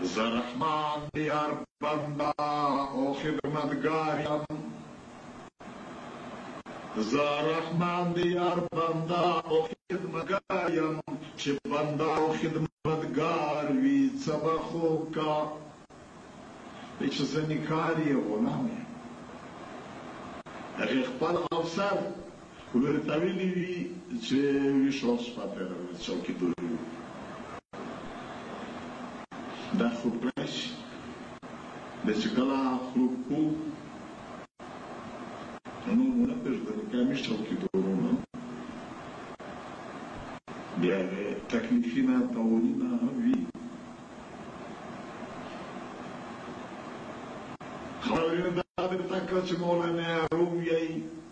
زرحمان دیار بندا او خدمتگاریم زرحمان دیار بندا او خدمتگاریم چه بندا او خدمتگار وی سبخو کا بیچ زنکاری غلامی اگه خپل افسر ولر تاویلی وی چه ویشوس پاتر چوکی دوری دا خوبش د چکلا خوبو نو مولا پرده کامی چوکی دورونه بیا تکلیفینا تاولینا وی خبرین دادر تکل چه مولانا روم یای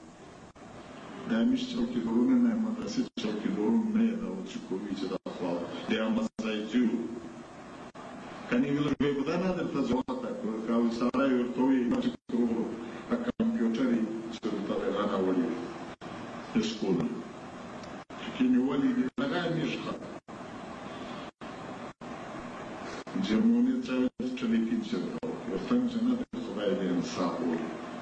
دامیش چوکی دورونه نه مدرسه چوکی دورونه نه دا و چکوی چه دا خواه دیا مسای جو کنی ویلر بودن در تجوات کاوی سرای ورطوی ایماجی کرو کمپیوتری چه تا بیغانا ولی اسکولا کنی ولی نگای میشخا جرمونی چلیکی چه ورطن جنه خدای دین ساقول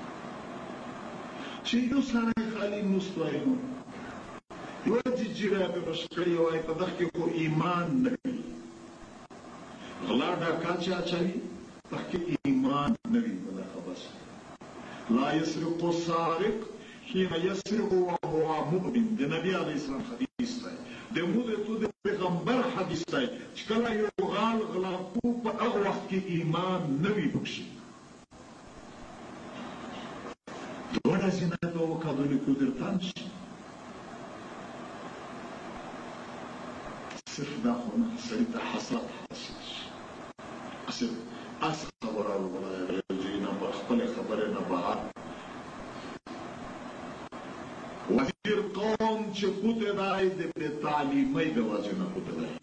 چه یو سرای خالی مستوائنو یو جیجیره بشکری و ایتا دخی کو ایمان نگی غلا ډاکا چې اچوي تحقیق ایمان نوي بلا خبس لا يسرق السارق حين يسرق وهو مؤمن د نبی علیه السلام حدیث دی د مولتو د پیغمبر حدیث دی چې کله یو غلا کو په هغه وخت کې ایمان نوي بخشي دوړه زینه ته وکړل کو درتان شي صرف دا خو نه سړي ته حسرت حاصل اس خبره ولا جینا خپل خبره نه بهر وزیر قوم چې پوته دای د تعلیمي د وجه نه پوته دای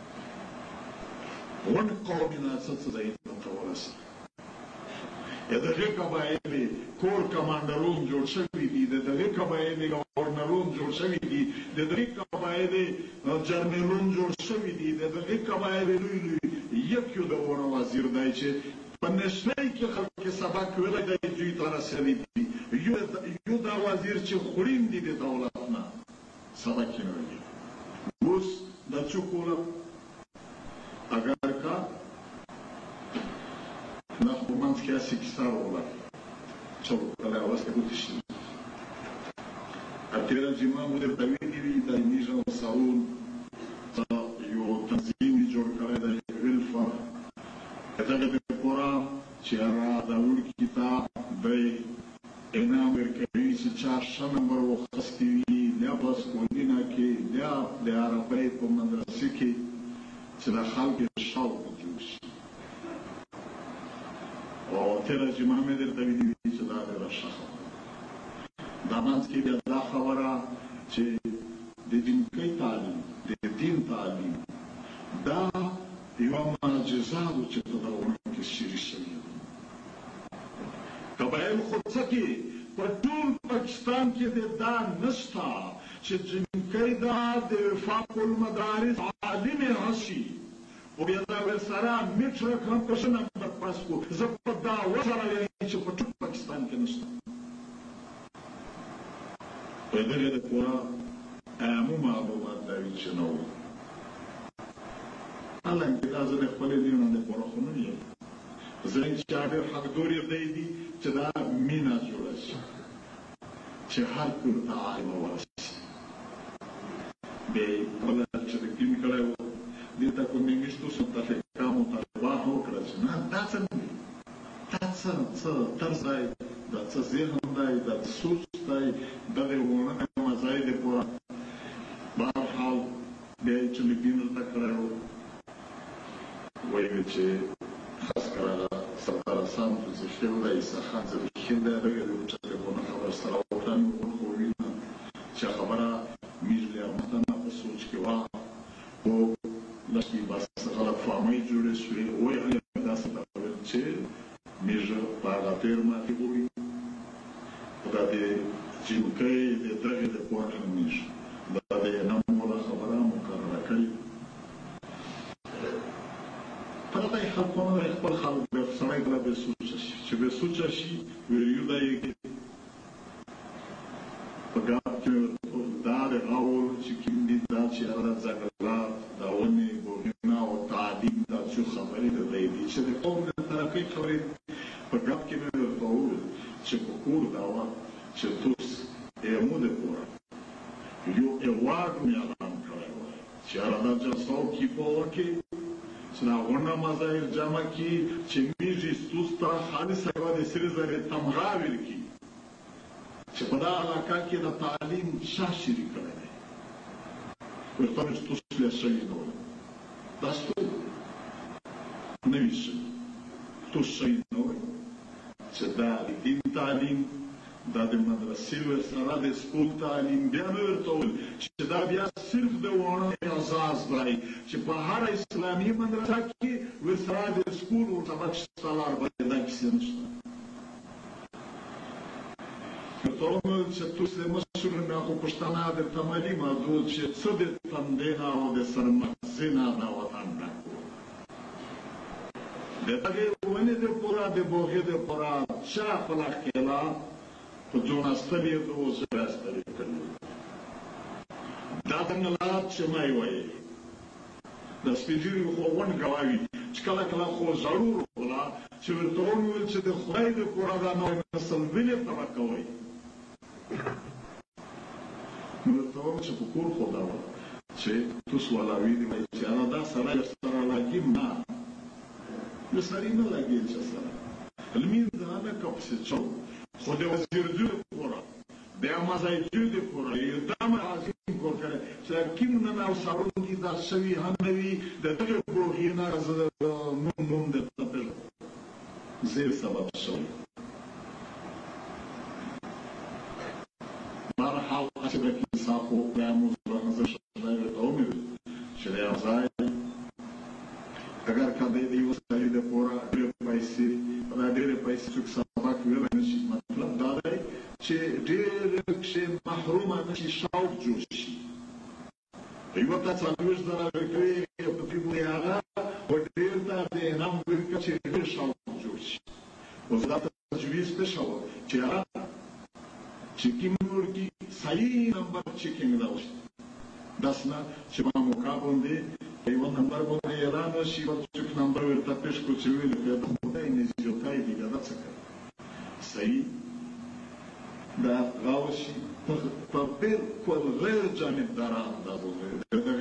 ون قومنا څه ځای ته ورسه دغه قبایل کور کمانډرون جوړ شوي دي دغه قبایل گورنرون جوړ شوي دي دغه قبایل جرنیلون جوړ شوي دي دغه قبایل لوی لوی یک یو د ورو وزیر دی چې په نشنای کې خلک سبق ویل دی دوی ته رسېدلی دي یو دا وزیر چې خورین دي د دولت نه سبق یې نه ویلي اوس دا چوکوله اگر کا na romanski jezik stavova čovjeka vas kako tišni a tera imamo da vidimo da je nižao salon za jo tanzim i jorkale da je velfa kada ga pora čera da ulkita bej enam erkevi se čaša number o khastivi labas kodina ke la de arabai po madrasi ke cela khalq shawq jush او تیرا چې محمد ارتویدی چې دا د رشخه دا منځ کې بیا دا خبره چې د دینکۍ تعلیم د دین تعلیم دا یوه معجزه ده چې په دغه کې شریک شوي قبایل خو څه کې په ټول پاکستان کې دا نشته چې دینکۍ دا د وفاق المدارس عالم راشي و بیا دا ورسره میټ رقم پشنه پاس کو زه په دا وسره یم چې په ټول پاکستان کې نشته په دغه د پوره عامو معلومات دا وي چې نو الله دې تاسو د خپل دینونو د پوره خو نه یې زه چې هغه حق دوري دی چې دا مینا جوړه شي چې هر کور ته عالم ورسي به ولا چې د کیمیکل dita con ministru sunt afectamo trabajo crăciuna dață tarzai dață zehndai dață sustai dale una mazai de pora barhal de aici libinul ta crău voi ce haskara sartara santu se hilda i sahanze hilda rege de uça de bună خبر سره وکړم خو وینا چې خبره میجلی امتنا په سوچ کې وا او لکه بس غلط فهمي جوړې شوې وایي هغه داسې ډول چې میژه په هغه تیرمه کې وي دا د جنکۍ د دغې د پوهه میژه دا د ناموړه خبره مقرره کړې پرته خلقونه خپل خلق به سړی کله به سوچ شي چې به سوچ شي ویو دا یې په ګاب کې دا د غاول چې کیندي دا چې هغه ځګړه دا ونی بوهنا او تعلیم دا چې خبرې د دې چې د قوم د ترقی خبرې په ګاب کې مې ورته چې په کور دا و چې تاسو یې مو د پورا یو ایوارډ مې اعلان کړی و چې هغه د جلسو کې په وکه چې نا ونه مزایل جمع کی چې میږي ستوستا خالص هغه د سری زره تمغا ویل کی چې په دا علاقه کې د تعلیم شاشري کړی دی ورته چې تاسو له شي نو تاسو نه ویشئ تاسو شي نو چې دا د دین تعلیم دا د مدرسې ورسره د سکول تعلیم بیا مې ورته وویل چې دا بیا صرف د واڼه اعزاز دی چې په هر اسلامي مدرسه کې ورسره د سکول او سبق سالار باندې دا کیسه نشته ورته وویل چې تاسو د مسؤلینو خو پښتانه د تمالي موضوع چې څه د تندې نه او د سرمغزي نه دا وطن ډکو د هغې ونې د پوره د بوغې د پوره چا خپله ښکېله په جوړاستل یې د وزیرستل یې کړي دا دنګلات چې ما یې ویل د سپېږیري خو ون ګواوي چې کله کله خو ضرور ولا چې ورته وویل چې د خدای د پوره دا نوی نسل ویلې تبه کوئ نو ورته وویل چې په کور خو دا وه چې تاسو ولاوي دي وایي چې هغه دا سړی سره لګیم نه د سړي نه لګېل چې سره لمینځ هلکه پسې چو خو د وزیرجو د پوره د امازایجو د پوره یو دامه عظیم کور کړی چې کیم نن او سارون کې دا شوي هم نه وي د دغې بوغې نه زه نوم درته پېژنم زیر سبب شوی بهرحال هسې به کیسه خو بیا مو زه شی ورته ومې چې د یو ځای اگر که د یو سړي د پوره ډېرې پیسې په دا ډېرې پیسې څوک سبق ویلی نه شي مطلب دا دی چې ډېر کښې محرومه نه شي شوق جوړ شي یوه ته 40 زره ورکوي په دې باندې هغه و ډېر ته د انعام ورکړه چې ډېر شوق جوړ شي اوس دا تجویز څه شوه چې هغه چیکینګ ورکړي صحیح نمبر چیکینګ راوشي داسې نه چې په موقع باندې یو نمبر باندې اعلان وشي بل څوک نمبر ورته پېښ کړو چې ویل که د خدای نزدېکۍ دي دا څه کوي صحیح دا راوشي په بالکل غیر جانبدارانه اندازه د